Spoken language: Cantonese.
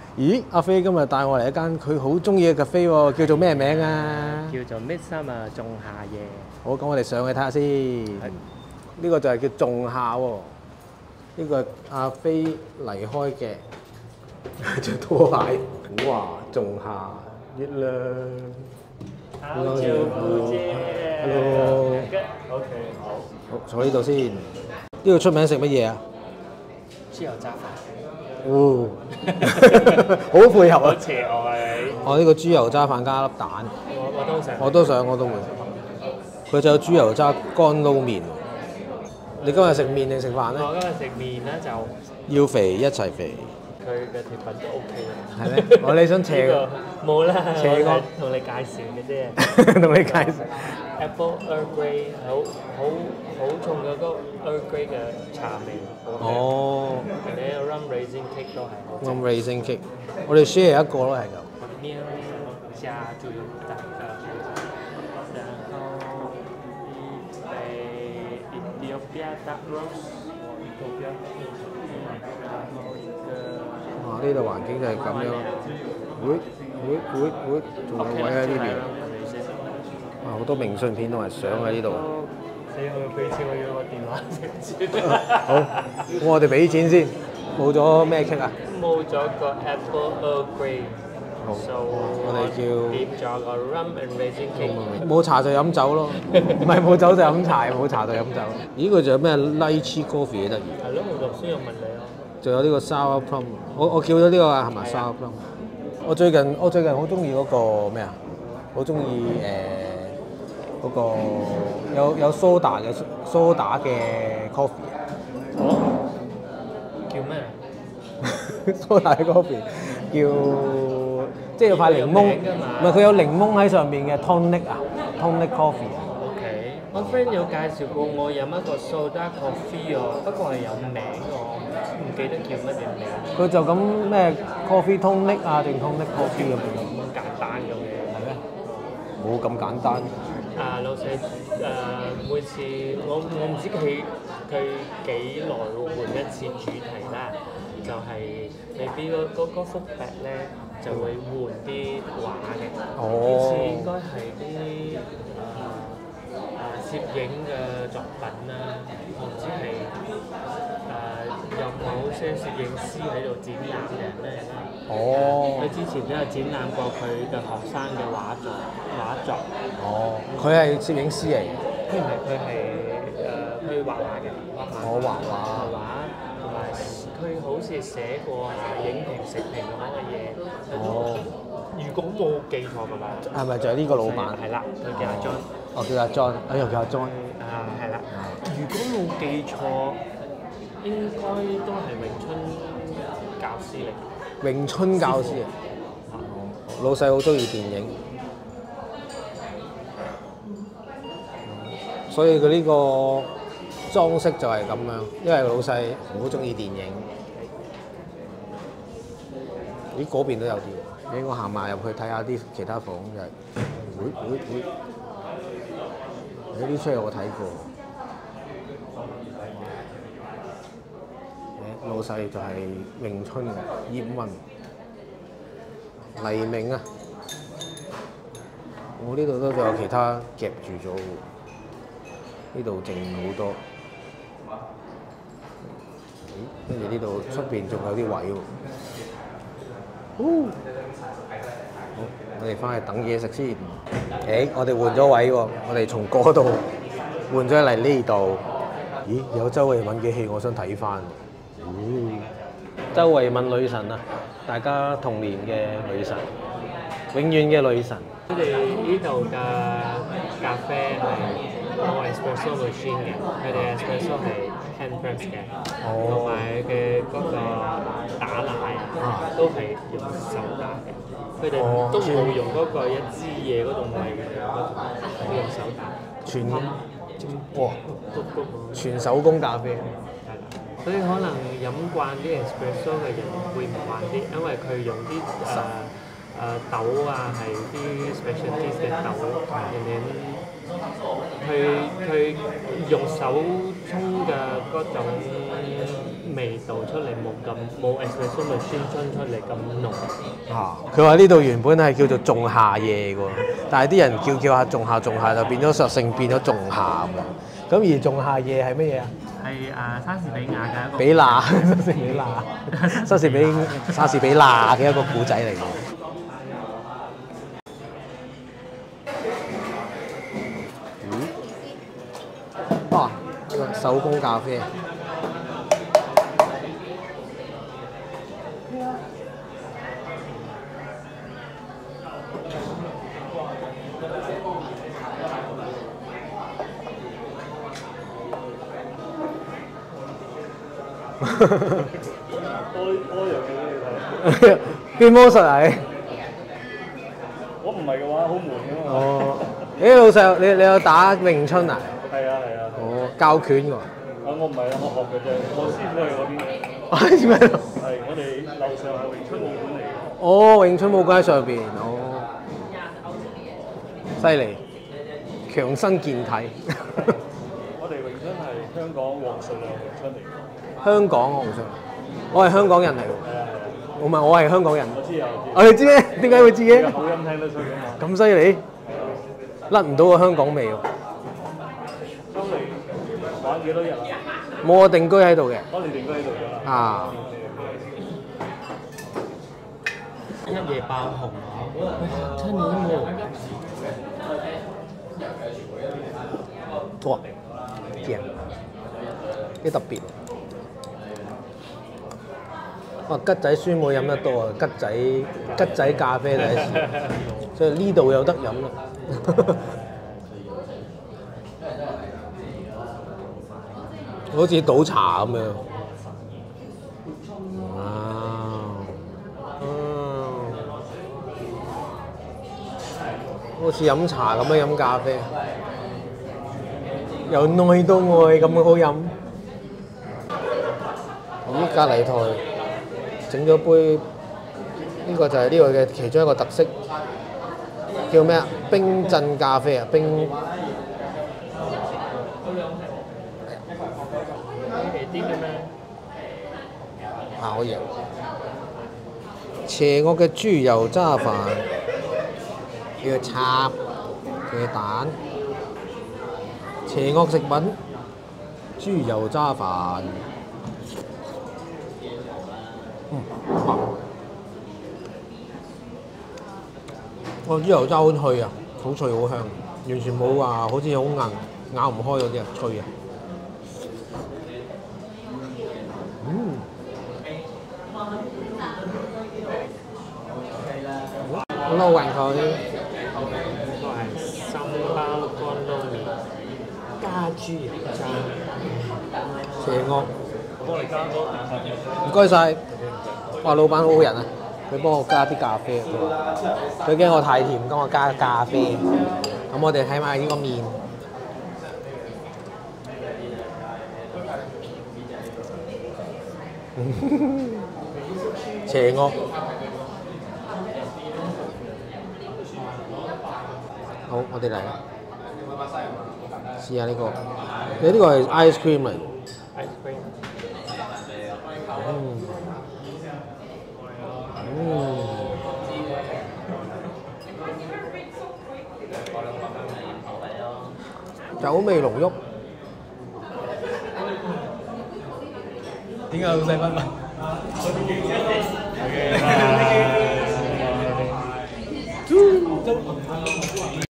咦，阿飛今日帶我嚟一間佢好中意嘅 cafe 喎，叫做咩名啊？ 叫做 Midsummer 仲夏夜。 好，咁我哋上去睇下先。呢個就係叫仲夏喎。呢個係阿飛離開嘅隻拖鞋。哇！仲夏月亮。 好久不見。 Hello。 OK，好。 好，坐呢度先。呢度出名食乜嘢啊？ 豬油炸飯。 哦，好配合啊！ 好邪惡啊你！ 我呢個豬油渣飯加粒蛋。我都想，我都會。佢仲有豬油渣乾撈麵。你今日食麵定食飯咧？ 我今日食麵咧就要肥一齊肥。 佢嘅甜品都 OK 嘅。 係咩？我你想斜呢個冇啦， 斜個同你介紹嘅啫。 同你介紹。 Apple Earl Grey 好重嘅嗰個 Earl Grey 嘅茶味。 哦。 你 Rum Raisin Cake 都係好。 Rum Raisin Cake，我哋 share 一個咯，係咁。 麵加豬油蛋嘅，然後一杯 Ethiopia Dark Roast， 然後一個。 哇！呢度環境就係咁樣。會，仲有位喺呢邊。啊！好多明信片同埋相喺呢度。 死我要俾錢，我要個電話先。 好，咁我哋俾錢先。冇咗咩 cake 啊？ 冇咗個 Apple Earl Grey。 好， So 我哋叫點咗個 Rum and Raisin Cake。 冇茶就飲酒咯，唔係冇酒就飲茶，冇茶就飲酒。呢個仲有咩 Lychee Coffee 幾得意？ 係咯，我頭先有問你咯。 仲有呢個 Sour Plum，我叫咗呢個啊，係咪 Sour Plum？我最近好中意嗰個咩啊？好中意嗰個有蘇打嘅 coffee。 哦。叫咩？ 蘇打嘅 coffee 叫即係有塊檸檬，唔係佢有檸檬喺上面嘅 tonic 啊 ，tonic coffee 啊。 OK，我 friend 有介紹過我飲一個 soda coffee 喎，不過係有名嘅，我唔記得叫乜嘢名。 佢就咁咩 coffee tonic 啊，定 tonic coffee 咁樣。 咁簡單嘅嘢。 係咩？冇咁簡單。 老細每次我唔知佢幾耐會換一次主題啦，就係你俾嗰幅壁咧就會換啲畫嘅。呢次應該係啲攝影嘅作品啦，唔知係有冇些攝影師喺度展覽嘅咩？佢之前都有展覽過佢嘅學生嘅畫作。 哦，佢係攝影師嚟嘅。 佢係佢畫畫嘅。 我畫畫。 同埋佢好似寫過影評、食評咁樣嘅嘢。哦。如果冇記錯嘅話。 係咪就係呢個老闆？ 係啦，佢叫阿 John。 哦，叫阿 John，又叫阿 John。 係啦。如果冇記錯，應該都係詠春教師嚟。 詠春教師啊！老細好中意電影，所以佢呢個裝飾就係咁樣，因為老細好中意電影。咦，嗰邊都有啲，應該行埋入去睇下啲其他房就係，有啲出嚟我睇過。老細就係詠春嘅葉問、黎明啊！我呢度都仲有其他夾住咗喎，呢度剩好多。跟住呢度出邊仲有啲位喎。好，我哋翻去等嘢食先。我哋換咗位喎，我哋從嗰度換咗嚟呢度。咦，有周慧敏嘅戲，我想睇翻。周慧敏女神啊，大家童年嘅女神，永遠嘅女神。 佢哋呢度嘅咖啡係冇 espresso machine 嘅，佢哋 espresso 係 hand press 嘅，同埋嘅嗰個打奶都係用手打嘅。佢哋都冇用嗰個一支嘢嗰種位嘅，係用手打。 全手工咖啡。 所以可能飲慣啲 espresso 嘅人會唔慣啲，因為佢用啲豆啊，係啲 specialty 嘅豆，然後佢用手沖嘅嗰種味道出嚟冇 espresso 咪酸春出嚟咁濃。 佢話呢度原本係叫做仲夏夜喎，但係啲人叫下仲夏就變咗索性變咗仲夏咁。咁而仲夏夜係乜嘢啊？ 係莎士比亞嘅一個比娜，莎士比亞嘅一個古仔嚟嘅。哇！手工咖啡。 多樣嘢俾你睇。 變魔術啊！ 我唔係嘅話，好悶㗎嘛。 哦，老細，你有打詠春啊？ 係啊。 哦，教拳喎。 我唔係啊，我學嘅啫，我師傅喺嗰邊。 點解？ 係我哋樓上係詠春武館嚟嘅。 哦，詠春武館喺上邊。哦，犀利，強身健體。 我哋詠春係香港黃順良詠春嚟嘅。 香港黃順，我係香港人嚟喎。 係啊。 唔係，我係香港人。 我知啊。 你知咩？點解會知嘅？ 口音聽得出嘅嘛。 咁犀利，甩唔到個香港味喎。 當你玩幾多日啊？ 冇我定居喺度嘅。 當你定居喺度㗎啦。 啊！ 一夜爆紅啊！真係喎。 哇！正，幾特別。哇！桔仔酸梅飲得多啊，桔仔咖啡第一次，所以呢度有得飲啦。好似倒茶咁樣。哇！好似飲茶咁樣飲咖啡，由內到外咁好飲。咁隔離台整咗杯，呢個就係呢個嘅其中一個特色，叫咩啊？冰鎮咖啡啊，冰。 啲嘅咩？ 好嘢！邪惡嘅豬油渣飯，要插嘅蛋。邪惡食品，豬油渣飯。豬油渣好脆啊，好脆好香，完全冇話好似好硬咬唔開嗰啲啊，脆啊！撈勻佢。 呢個係參包乾撈麵，加豬油渣。 邪惡。 幫你加多。 唔該晒。哇，老闆好好人啊！佢幫我加啲咖啡，佢驚我太甜，咁我加咖啡。咁我哋睇埋呢個麵。邪惡。好，我哋嚟啦。試下呢個，你呢個係 ice cream 嚟。 ice cream。 酒味濃郁。點解老細乜乜？